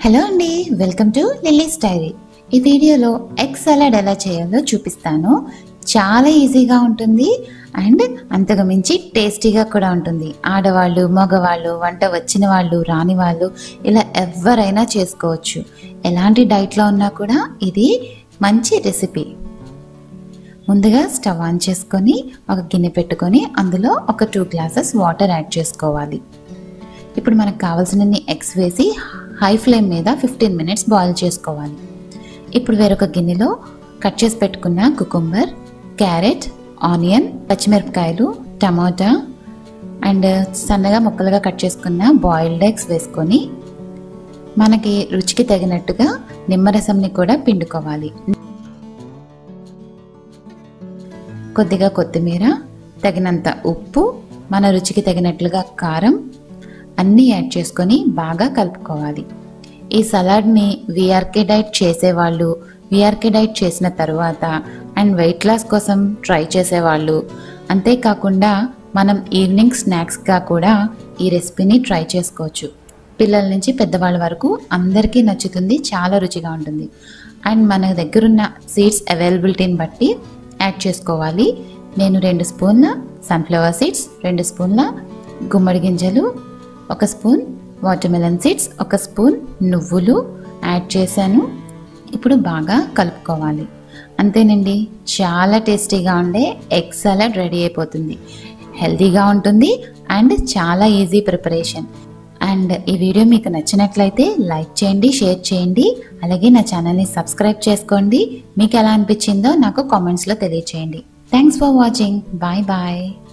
Hello అండి, welcome to lilies dairy. ఈ వీడియోలో ఎగ్ సలాడ్ ఎలా చేయాలో చూపిస్తాను. చాలా ఈజీగా ఉంటుంది అండ్ అంతకు మించి టేస్టీగా కూడా ఉంటుంది. ఆడవాళ్ళు, మగవాళ్ళు, వంట వచ్చిన వాళ్ళు, రాని వాళ్ళు ఇలా ఎవరైనా చేసుకోవచ్చు. ఎలాంటి డైట్లో ఉన్నా కూడా ఇది మంచి రెసిపీ. ముందుగా స్టవ్ ఆన్ చేసుకొని ఒక గిన్నె పెట్టుకొని అందులో ఒక 2 గ్లాసెస్ వాటర్ యాడ్ చేసుకోవాలి. ఇప్పుడు మనకు కావాల్సినన్ని ఎగ్స్ వేసి హై ఫ్లేమ్ మీద 15 మినిట్స్ బాయిల్ చేసుకోవాలి. ఇప్పుడు వేరొక గిన్నెలో కట్ చేసి పెట్టుకున్న కుకుంబర్, క్యారెట్, ఆనియన్, పచ్చిమిరపకాయలు, టమాటా అండ్ సన్నగా ముక్కలుగా కట్ చేసుకున్న బాయిల్డ్ ఎగ్స్ వేసుకొని మనకి రుచికి తగినట్టుగా నిమ్మరసంని కూడా పిండుకోవాలి. కొద్దిగా కొత్తిమీర, తగినంత ఉప్పు, మన రుచికి తగినట్లుగా కారం అన్నీ యాడ్ చేసుకొని బాగా కలుపుకోవాలి. ఈ సలాడ్ని వీఆర్కే డైట్ చేసేవాళ్ళు, వీఆర్కే డైట్ చేసిన తర్వాత అండ్ వెయిట్ లాస్ కోసం ట్రై చేసేవాళ్ళు, అంతేకాకుండా మనం ఈవినింగ్ స్నాక్స్గా కూడా ఈ రెసిపీని ట్రై చేసుకోవచ్చు. పిల్లల నుంచి పెద్దవాళ్ళ వరకు అందరికీ నచ్చుతుంది, చాలా రుచిగా ఉంటుంది. అండ్ మన దగ్గరున్న సీడ్స్ అవైలబిలిటీని బట్టి యాడ్ చేసుకోవాలి. నేను 2 స్పూన్ల సన్ఫ్లవర్ సీడ్స్, 2 స్పూన్ల గుమ్మడి గింజలు, 1 స్పూన్ వాటర్మెలన్ సీడ్స్, 1 స్పూన్ నువ్వులు యాడ్ చేశాను. ఇప్పుడు బాగా కలుపుకోవాలి. అంతేనండి, చాలా టేస్టీగా ఉండే ఎగ్ సలాడ్ రెడీ అయిపోతుంది. హెల్తీగా ఉంటుంది అండ్ చాలా ఈజీ ప్రిపరేషన్. అండ్ ఈ వీడియో మీకు నచ్చినట్లయితే లైక్ చేయండి, షేర్ చేయండి, అలాగే నా ఛానల్ని సబ్స్క్రైబ్ చేసుకోండి. మీకు ఎలా అనిపించిందో నాకు కామెంట్స్లో తెలియచేయండి. Thanks for watching. Bye bye.